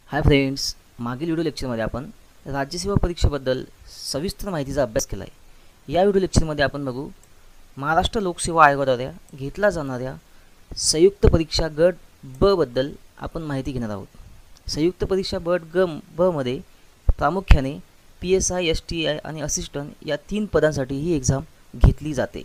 Hi friends, मागील video लेक्चरमध्ये आपण राज्यसेवा परीक्षेबद्दल सविस्तर माहितीचा अभ्यास केला आहे। या व्हिडिओ लेक्चरमध्ये आपण बघू महाराष्ट्र लोकसेवा आयोगाद्वारे घेतला जाणाऱ्या संयुक्त परीक्षा गट ब बद्दल आपण माहिती घेणार आहोत। संयुक्त परीक्षा गट ब मध्ये प्रामुख्याने PSI, STI आणि असिस्टंट या 3 पदांसाठी ही एक्झाम घेतली जाते।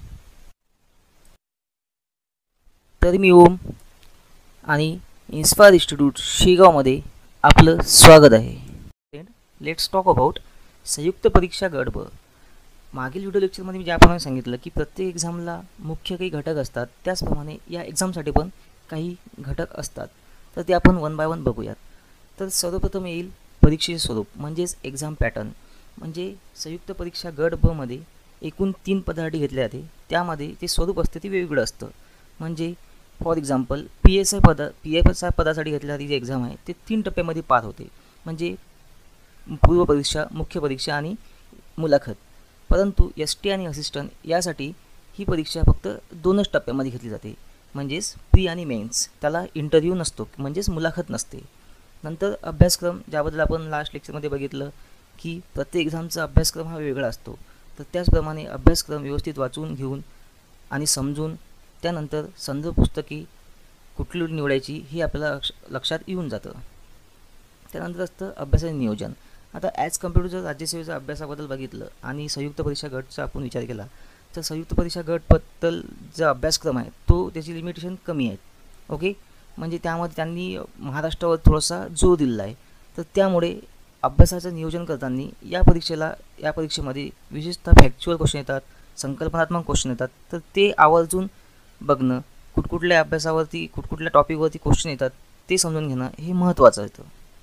तर मी ओम आणि इन्स्पायर इन्स्टिट्यूट शेगावमध्ये आपलं स्वागत आहे। लेट्स टॉक अबाउट संयुक्त परीक्षा गट ब। मागील व्हिडिओ लेक्चरमध्ये मी ज्याप्रमाणे सांगितलं की प्रत्येक एक्झामला मुख्य काही घटक असतात, त्याचप्रमाणे या एक्झामसाठी पण काही घटक असतात। तर ते आपण वन बाय वन बघूयात। तर सर्वप्रथम येईल परीक्षेचे स्वरूप म्हणजेच एक्झाम पॅटर्न। म्हणजे संयुक्त परीक्षा गट ब मध्ये एकूण 3 पदासाठी घेतले जाते, त्यामध्ये ते स्वरूप असते ते वेगवेगळं असतं। म्हणजे फॉर एक्झाम्पल PSI पदासाठी घेतलेली जी एक्झाम आहे ते 3 टप्प्यामध्ये पार होते, म्हणजे पूर्व परीक्षा, मुख्य परीक्षा आणि मुलाखत। परंतु ST आणि असिस्टंट यासाठी ही परीक्षा फक्त 2च टप्प्यामध्ये घेतली जाते, म्हणजेच प्री आणि मेन्स। त्याला इंटरव्ह्यू नसतो, म्हणजेच मुलाखत नसते। नंतर अभ्यासक्रम, ज्याबद्दल आपण लास्ट लेक्चरमध्ये बघितलं की प्रत्येक एक्झामचा अभ्यासक्रम हा वेगळा असतो। तर त्याचप्रमाणे अभ्यासक्रम व्यवस्थित वाचून घेऊन आणि समजून त्यानंतर संदर्भ पुस्तके कुठली निवडायची हे आपल्याला लक्षात येऊन जातं। त्यानंतर असतं अभ्यासाचे नियोजन। आता ॲज कम्पेअर टू जर राज्यसेवेच्या अभ्यासाबद्दल बघितलं आणि संयुक्त परीक्षा गटचा आपण विचार केला तर संयुक्त परीक्षा गटबद्दल जो अभ्यासक्रम आहे तो त्याची लिमिटेशन कमी आहे। ओके, म्हणजे त्यामध्ये त्यांनी महाराष्ट्रावर थोडासा जोर दिलेला आहे। तर त्यामुळे अभ्यासाचं नियोजन करताना या परीक्षेमध्ये विशेषतः फॅक्च्युअल क्वेश्चन येतात, संकल्पनात्मक क्वेश्चन येतात। तर ते आवर्जून बघणं, कुठकुठल्या अभ्यासावरती कुठकुठल्या टॉपिकवरती क्वेश्चन येतात ते समजून घेणं हे महत्त्वाचं आहे।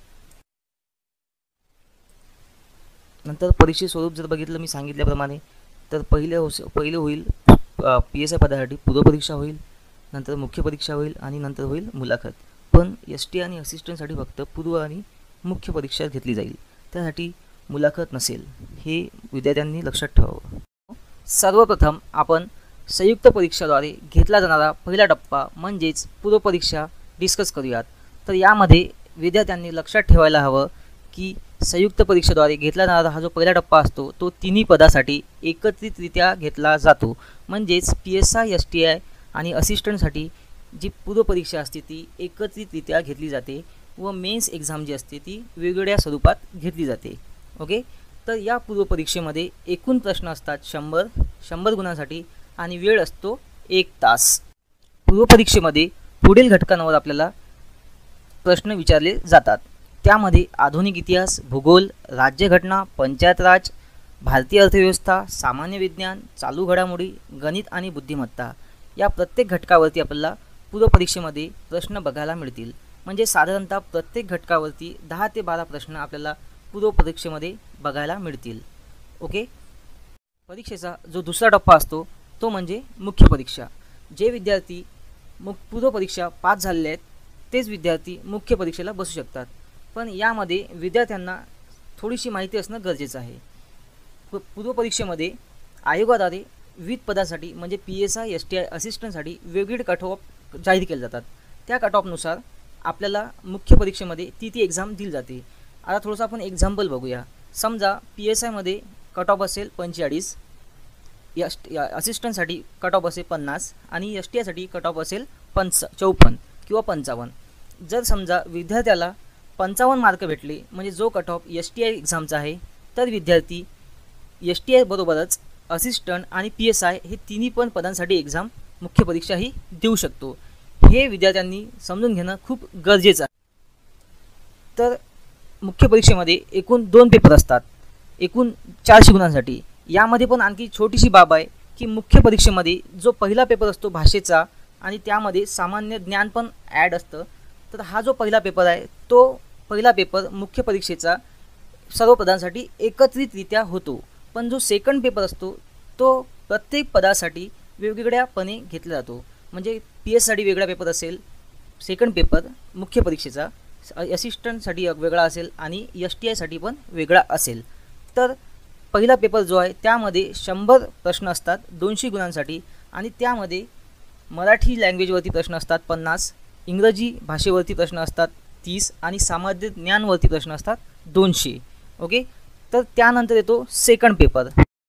नंतर परीक्षे स्वरूप जर बघितलं मी सांगितल्याप्रमाणे, तर पहिले होईल PSI पदासाठी पूर्व परीक्षा होईल, नंतर मुख्य परीक्षा होईल आणि नंतर होईल मुलाखत। पण ST आणि असिस्टंटसाठी फक्त पूर्व आणि मुख्य परीक्षा घेतली जाईल, त्यासाठी मुलाखत नसेल, हे विद्यार्थ्यांनी लक्षात ठेवावं। सर्वप्रथम आपण संयुक्त परीक्षाद्वारे घेतला जाणारा पहिला टप्पा म्हणजेच पूर्व परीक्षा डिस्कस करूयात। तर यामध्ये विद्यार्थ्यांनी लक्षात ठेवायला हवं की संयुक्त परीक्षेद्वारे घेतला जाणारा हा जो पहिला टप्पा असतो तो 3 पदासाठी एकत्रितरित्या घेतला जातो। म्हणजेच PSI, STI आणि असिस्टंटसाठी जी पूर्व परीक्षा असते ती एकत्रितरित्या घेतली जाते व मेन्स एक्झाम जी असते ती वेगवेगळ्या स्वरूपात घेतली जाते। ओके, तर या पूर्व परीक्षेमध्ये एकूण प्रश्न असतात 100 गुणांसाठी आणि वेळ असतो 1 तास। पूर्व परीक्षेमध्ये पुढील घटकांवर आपल्याला प्रश्न विचारले जातात। त्यामध्ये आधुनिक इतिहास, भूगोल, राज्यघटना, पंचायत राज, भारतीय अर्थव्यवस्था, सामान्य विज्ञान, चालू घडामोडी, गणित आणि बुद्धिमत्ता या प्रत्येक घटकावरती आपल्याला पूर्व परीक्षेमध्ये प्रश्न बघायला मिळतील। म्हणजे साधारणतः प्रत्येक घटकावरती 10 ते 12 प्रश्न आपल्याला पूर्व परीक्षेमध्ये बघायला मिळतील। ओके, परीक्षेचा जो दुसरा टप्पा असतो तो म्हणजे मुख्य परीक्षा। जे विद्यार्थी पूर्व परीक्षा पास झालेले आहेत तेच विद्यार्थी मुख्य परीक्षेला बसू शकतात, पण यामध्ये विद्यार्थ्यांना थोडीशी माहिती असणं गरजेचं आहे। पूर्व परीक्षेमध्ये आयोगाद्वारे विविध पदासाठी म्हणजे PSI, STI, असिस्टंटसाठी वेगवेगळे कट ऑफ जाहीर केले जातात। त्या कट ऑफनुसार आपल्याला मुख्य परीक्षेमध्ये ती एक्झाम दिली जाते। आता थोडंसं आपण एक्झाम्पल बघूया। समजा PSI मध्ये कट ऑफ असेल 45, असिस्टंटसाठी कट ऑफ असेल 50 आणि STI साठी कट ऑफ असेल 54 किंवा 55। जर समजा विद्यार्थ्याला 55 मार्क भेटले म्हणजे जो कट ऑफ STI एक्झामचा आहे, तर विद्यार्थी STI बरोबरच असिस्टंट आणि PSI हे 3 पण पदांसाठी एक्झाम मुख्य परीक्षा ही देऊ शकतो। हे विद्यार्थ्यांनी समजून घेणं खूप गरजेचं आहे। तर मुख्य परीक्षेमध्ये एकूण 2 पेपर असतात, एकूण 400 गुणांसाठी। यामध्ये पण आणखी छोटीशी बाब आहे की मुख्य परीक्षेमध्ये जो पहिला पेपर असतो भाषेचा आणि त्यामध्ये सामान्य ज्ञान पण ॲड असतं। तर हा जो पहिला पेपर आहे तो पहिला पेपर मुख्य परीक्षेचा सर्व पदांसाठी एकत्रितरित्या होतो, पण जो सेकंड पेपर असतो तो प्रत्येक पदासाठी वेगवेगळ्यापणे घेतला जातो। म्हणजे PSI साठी वेगळा पेपर असेल सेकंड पेपर मुख्य परीक्षेचा, असिस्टंटसाठी वेगळा असेल आणि STI साठी पण वेगळा असेल। तर पहिला पेपर जो आहे त्यामध्ये 100 प्रश्न असतात 200 गुणांसाठी आणि त्यामध्ये मराठी लँग्वेजवरती प्रश्न असतात 50, इंग्रजी भाषेवरती प्रश्न असतात 30 आणि सामान्य ज्ञानवरती प्रश्न असतात 200. ओके, तर त्यानंतर येतो सेकंड पेपर.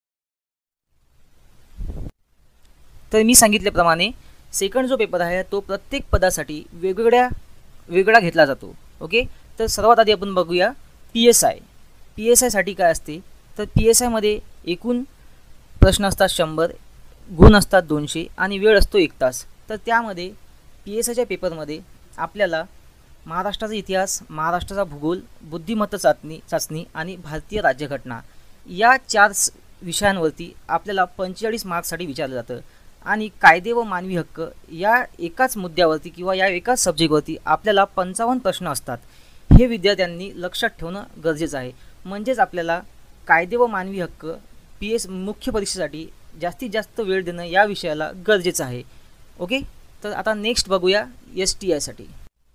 तर मी सांगितल्याप्रमाणे सेकंड जो पेपर आहे तो प्रत्येक पदासाठी वेगवेगळा घेतला जातो. ओके, तर सर्वात आधी आपण बघूया PSI. PSIसाठी काय असते, तर PSIमध्ये एकूण प्रश्न असतात 100, गुण असतात 200 आणि वेळ असतो 1 तास. तर त्यामध्ये PSIच्या पेपरमध्ये आपल्याला महाराष्ट्राचा इतिहास, महाराष्ट्राचा भूगोल, बुद्धिमत्ता चाचणी आणि भारतीय राज्यघटना या 4 विषयांवरती आपल्याला 45 मार्क्ससाठी विचारलं जातं. आणि कायदे व मानवी हक्क या एकाच मुद्द्यावरती किंवा या एकाच सब्जेक्टवरती आपल्याला 55 प्रश्न असतात. हे विद्यार्थ्यांनी लक्षात ठेवणं गरजेचं आहे. म्हणजेच आपल्याला कायदे व मानवी हक्क मुख्य परीक्षेसाठी जास्तीत जास्त वेळ देणं या विषयाला गरजेचं आहे. ओके, तर आता नेक्स्ट बघूया STIसाठी.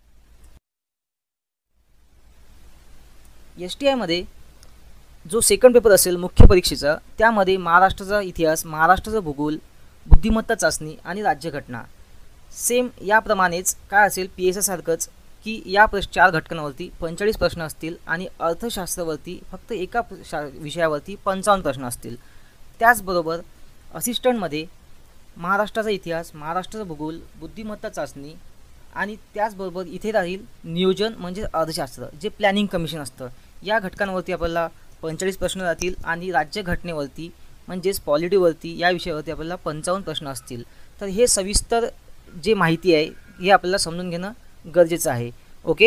STIमध्ये जो सेकंड पेपर असेल मुख्य परीक्षेचा, त्यामध्ये महाराष्ट्राचा इतिहास, महाराष्ट्राचा भूगोल, बुद्धिमत्ता चाचणी आणि राज्यघटना सेम याप्रमाणेच काय असेल PSI सारखंच की या 4 घटकांवरती 45 प्रश्न असतील आणि अर्थशास्त्रावरती फक्त एका विषयावरती 55 प्रश्न असतील. त्याचबरोबर असिस्टंटमध्ये महाराष्ट्राचा इतिहास, महाराष्ट्राचा भूगोल, बुद्धिमत्ता चाचणी आणि त्याचबरोबर इथे राहील नियोजन म्हणजे अर्थशास्त्र जे प्लॅनिंग कमिशन असतं. या घटकांवरती आपल्याला 45 प्रश्न राहतील आणि राज्यघटनेवरती म्हणजेच पॉलिटीवरती या विषयावरती आपल्याला 55 प्रश्न असतील. तर हे सविस्तर जे माहिती आहे हे आपल्याला समजून घेणं गरजेचं आहे. ओके,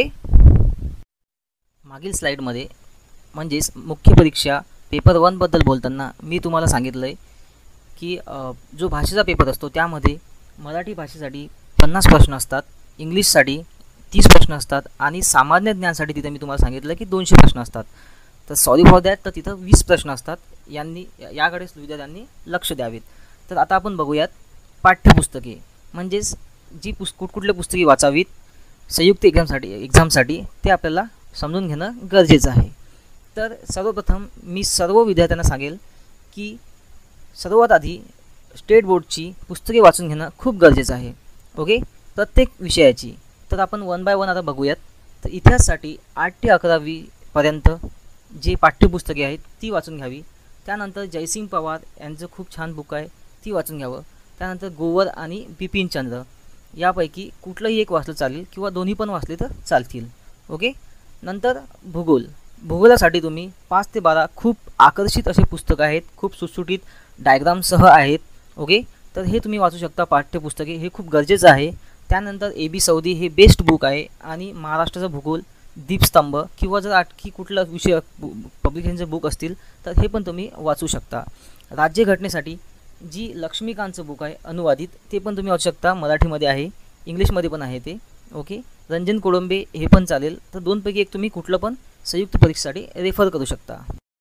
मागील स्लाईडमध्ये म्हणजेच मुख्य परीक्षा पेपर 1 बद्दल बोलताना मी तुम्हाला सांगितलं आहे की जो भाषेचा पेपर असतो त्यामध्ये मराठी भाषेसाठी 50 प्रश्न असतात, इंग्लिशसाठी 30 प्रश्न असतात आणि सामान्य ज्ञानसाठी तिथे मी तुम्हाला सांगितलं की 200 प्रश्न असतात. तर सॉरी फॉर दॅट, तर तिथं 20 प्रश्न असतात. याकडे विद्यार्थ्यांनी लक्ष द्यावेत. तर आता आपण बघूयात पाठ्यपुस्तके म्हणजेच जी कुठकुठल्या पुस्तके वाचावीत संयुक्त एक्झामसाठी ते आपल्याला समजून घेणं गरजेचं आहे. तर सर्वप्रथम मी सर्व विद्यार्थ्यांना सांगेल की सर्वात आधी स्टेट बोर्डची पुस्तके वाचून घेणं खूप गरजेचं आहे. ओके, प्रत्येक विषयाची. तर आपण 1 बाय 1 आता बघूयात. तर इतिहाससाठी 8 ते 11वी पर्यंत जे पाठ्यपुस्तके आहेत ती वाचून घ्यावी. त्यानंतर जयसिंग पवार यांचं खूप छान बुक आहे ती वाचून घ्यावं. त्यानंतर गोवर आणि बिपिन चंद्र यापैकी कुठलंही एक वाचलं चालेल किंवा दोन्ही पण वाचले तर चालतील. ओके, नंतर भूगोलासाठी तुम्ही 5 ते 12 खूप आकर्षित असे पुस्तकं आहेत, खूप सुटसुटीत डायग्रामसह आहेत. ओके, तर हे तुम्ही वाचू शकता पाठ्यपुस्तके, हे खूप गरजेचं आहे. त्यानंतर AB सौदी हे बेस्ट बुक आहे आणि महाराष्ट्राचा भूगोल, दीपस्तंभ किंवा जर आणखी कुठला विषय पब्लिकेशनचे बुक असतील तर हे पण तुम्ही वाचू शकता. राज्यघटनेसाठी जी लक्ष्मीकांतचं बुक आहे अनुवादित ते पण तुम्ही वाचू शकता, मराठीमध्ये आहे, इंग्लिशमध्ये पण आहे ते. ओके, रंजन कोळंबे हे पण चालेल. तर 2 पैकी एक तुम्ही कुठलं पण संयुक्त परीक्षेसाठी रेफर करू शकता.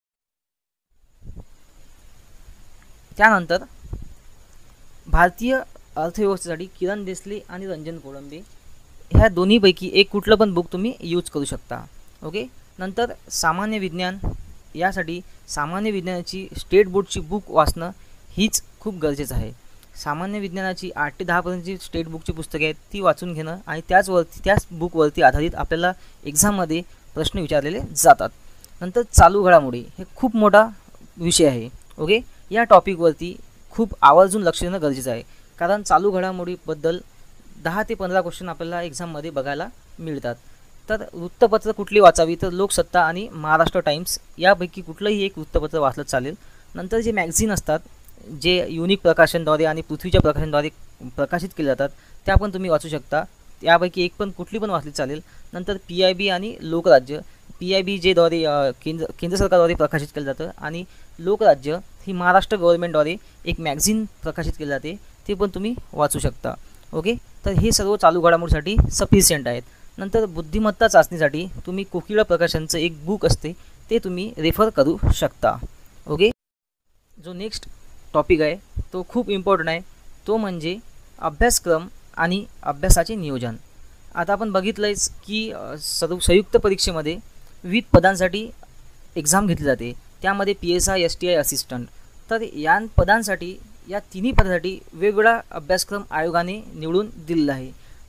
त्यानंतर भारतीय अर्थव्यवस्थेसाठी किरण देसले आणि रंजन कोळंबे ह्या दोन्हीपैकी एक कुठलं पण बुक तुम्ही यूज करू शकता. ओके, नंतर सामान्य विज्ञान यासाठी सामान्य विज्ञानाची स्टेट बोर्डची बुक वाचणं हीच खूप गरजेचं आहे. सामान्य विज्ञानाची 8 ते 10 पर्यंतची स्टेट बुकची पुस्तके आहेत ती वाचून घेणं आणि त्याच बुकवरती आधारित आपल्याला एक्झाममध्ये प्रश्न विचारलेले जातात. नंतर चालू घडामोडी हे खूप मोठा विषय आहे. ओके, या टॉपिकवरती खूप आवर्जून लक्ष देणं गरजेचं आहे कारण चालू घडामोडीबद्दल 10 ते 15 क्वेश्चन आपल्याला एक्झाममध्ये बघायला मिळतात. तर वृत्तपत्र कुठली वाचावी, तर लोकसत्ता आणि महाराष्ट्र टाइम्स यापैकी कुठलंही एक वृत्तपत्र वाचलं चालेल. नंतर जे मॅगझिन असतात जे युनिक प्रकाशनद्वारे आणि पृथ्वीच्या प्रकाशनद्वारे प्रकाशित केले जातात त्या पण तुम्ही वाचू शकता. यापैकी एक पण कुठली पण वाचली चालेल. नंतर PIB आणि लोकराज्य, PIB जे द्वारे केंद्र सरकारद्वारे प्रकाशित केलं जातं आणि लोकराज्य ही महाराष्ट्र गव्हर्नमेंटद्वारे एक मॅगझिन प्रकाशित केले जाते ते पण तुम्ही वाचू शकता. ओके, तर हे सर्व चालू घडामोडीसाठी सफिशियंट आहेत. नंतर बुद्धिमत्ता चाचणीसाठी तुम्ही कोकिळा प्रकाशनचं एक बुक असते ते तुम्ही रेफर करू शकता. ओके, जो नेक्स्ट टॉपिक आहे तो खूप इम्पॉर्टंट आहे, तो म्हणजे अभ्यासक्रम आणि अभ्यासाचे नियोजन. आता आपण बघितलंच की संयुक्त परीक्षेमध्ये विविध पदांसाठी एक्झाम घेतली जाते, त्यामध्ये PSI, STI, असिस्टंट. तर या पदांसाठी या तिन्ही पदांसाठी वेगवेगळा अभ्यासक्रम आयोगाने निवडून दिलेला आहे. तर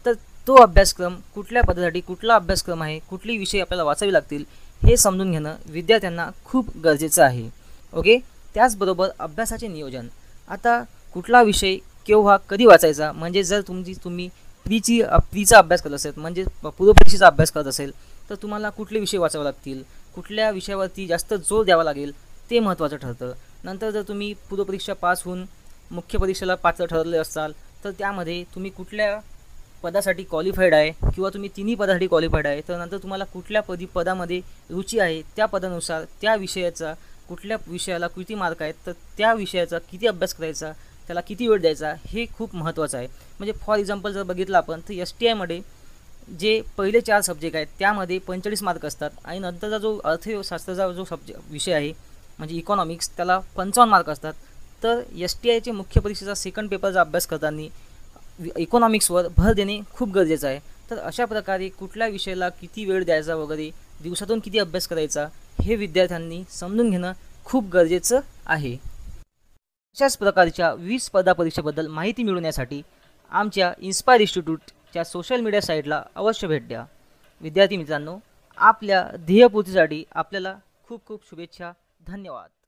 तो अभ्यासक्रम कुठल्या पदासाठी कुठला अभ्यासक्रम आहे, कुठली विषय आपल्याला वाचावे लागतील हे समजून घेणं विद्यार्थ्यांना खूप गरजेचं आहे. ओके. त्याचबरोबर अभ्यासाचे नियोजन. आता कुठला विषय केव्हा कधी वाचायचा, म्हणजे जर तुम्ही प्रीचा अभ्यास करत असेल, म्हणजे पूर्वपरीक्षेचा अभ्यास करत असेल, तर तुम्हाला कुठले विषय वाचावे लागतील, कुठल्या विषयावरती जास्त जोर द्यावा लागेल ते महत्त्वाचं ठरतं. नंतर जर तुम्ही पूर्वपरीक्षा पास होऊन मुख्य परीक्षेला पात्र ठरले असाल, तर त्यामध्ये तुम्ही कुठल्या पदासाठी क्वालिफाईड आहे किंवा तुम्ही तिन्ही पदासाठी क्वालिफाईड आहे, तर नंतर तुम्हाला कुठल्या पदामध्ये रुची आहे त्या पदानुसार त्या विषयाचा कुठल्या विषयाला किती मार्क आहेत, तर त्या विषयाचा किती अभ्यास करायचा, त्याला किती वेळ द्यायचा हे खूप महत्त्वाचं आहे. म्हणजे फॉर एक्झाम्पल जर बघितलं आपण तर STIमध्ये जे पहिले 4 सब्जेक्ट आहेत त्यामध्ये 45 मार्क असतात आणि नंतरचा जो अर्थशास्त्राचा जो विषय आहे म्हणजे इकॉनॉमिक्स, त्याला 55 मार्क असतात. तर STIचे मुख्य परीक्षेचा सेकंड पेपरचा अभ्यास करताना इकॉनॉमिक्सवर भर देणे खूप गरजेचं आहे. तर अशा प्रकारे कुठल्या विषयाला किती वेळ द्यायचा वगैरे, दिवसातून किती अभ्यास करायचा हे विद्यार्थ्यांनी समजून घेणं खूप गरजेचं आहे. अशाच प्रकारच्या 20 स्पर्धा परीक्षेबद्दल माहिती मिळवण्यासाठी आमच्या इन्स्पायर इन्स्टिट्यूटच्या सोशल मीडिया साईटला अवश्य भेट द्या. विद्यार्थी मित्रांनो, आपल्या ध्येयपूर्तीसाठी आपल्याला खूप खूप शुभेच्छा. धन्यवाद.